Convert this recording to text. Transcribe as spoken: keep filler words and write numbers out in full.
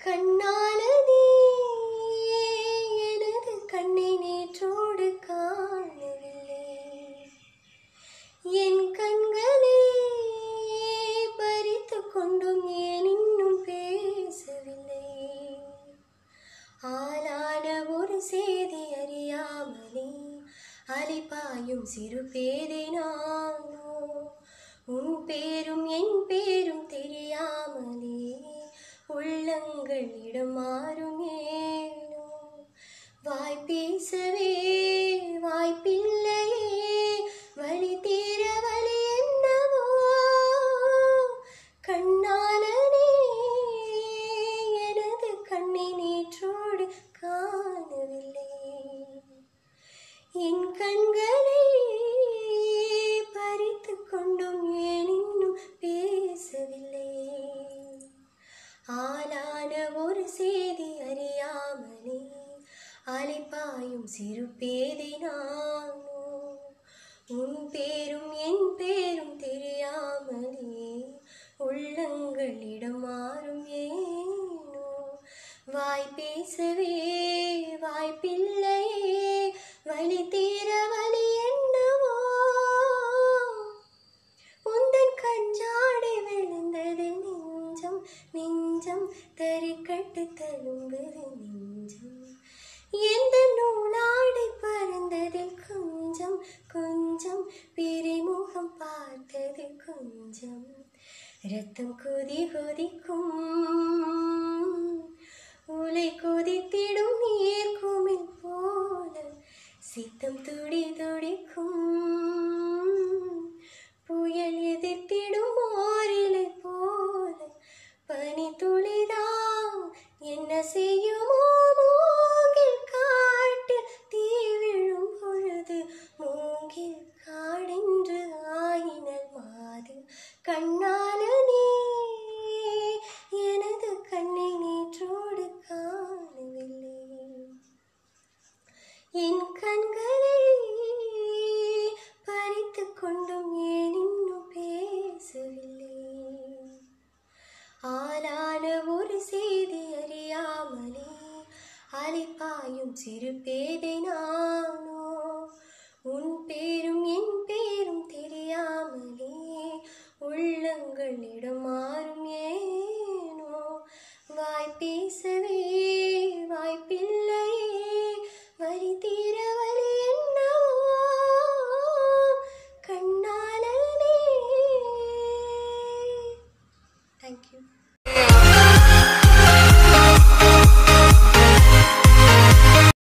கண்ணாலனே எனது கண்ணை நேற்றோடு காணவில்லை. என் கண்களை பறித்து கொண்டும் ஏன் இன்னும் பேசவில்லை. ஆளான ஒரு செய்தி அறியாமலே அலைபாயும் சிறு பேதை நானோ. உன் பேரும் என் பேரும் தெரியாமலே உள்ளங்களிடம் மாறும் ஏனோ. வாய் பேசவே வாய்ப்பில்லையே, வழி தீர வழி என்னவோ. கண்ணாலனே எனது கண்ணை நேற்றோடு காணவில்லை. என் கண்களை பறித்து கொண்டும் ஏன் இன்னும் பேசவில்லை. ஆளான ஒரு செய்தி அறியாமலே அலைபாயும் சிறு பேதை நானோ. உன் பேரும் என் பேரும் தெரியாமலே உள்ளங்களிடம் மாறும் ஏனோ. வாய் பேசவே வாய்ப்பில்லையே, வழி தீர வழி என்னவோ. உந்தன் கஞ்சாடை விழுந்தது நெஞ்சம் நெஞ்சம் தரிக்கட்டு தழும்புது நெஞ்சம். எந்த நூலாடை பறந்ததில் கொஞ்சம் கொஞ்சம் பிரிமுகம் பார்த்தது கொஞ்சம். ரத்தம் கொதி கொதிக்கும் உலை கொதித்திடும் நீர்க்குமிழ் போல சித்தம் துடி துடிக்கும். புயல் எதிர்த்திடும் ஓரிலை போல பனி துளிதான் என்ன செய்யுமோ. மூங்கில் காட்டில் தீ விழும் பொழுது மூங்கில் காடென்று ஆயினல் மாது. கண்ணாலனே எனது கண்ணை நேற்றோடு காணவில்லை. என் கண்களை பறித்து கொண்டும் ஏன் இன்னும் பேசவில்லை. ஆளான ஒரு செய்தி அறியாமலே அலைபாயும் சிறு பேதை நான்.